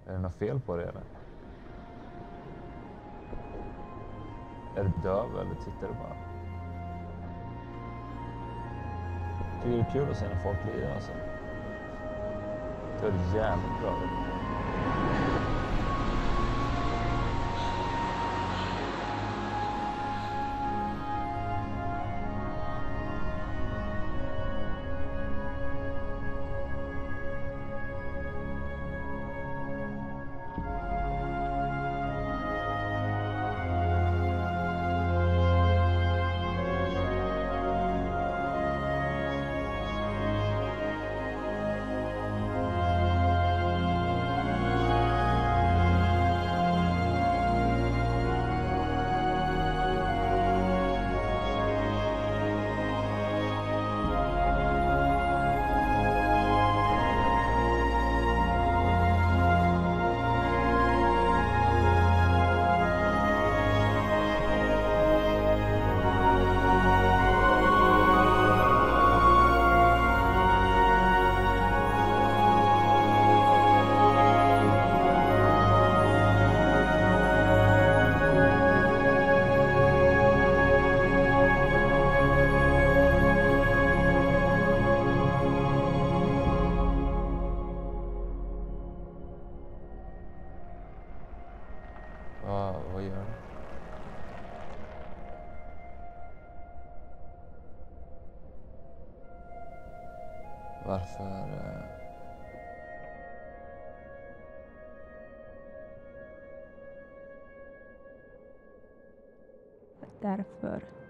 Är det något fel på det eller? Är du döv eller tittar du bara? Tycker det är kul att se när folk lider alltså. Det är jävligt bra. Vad gör du? Varför? Därför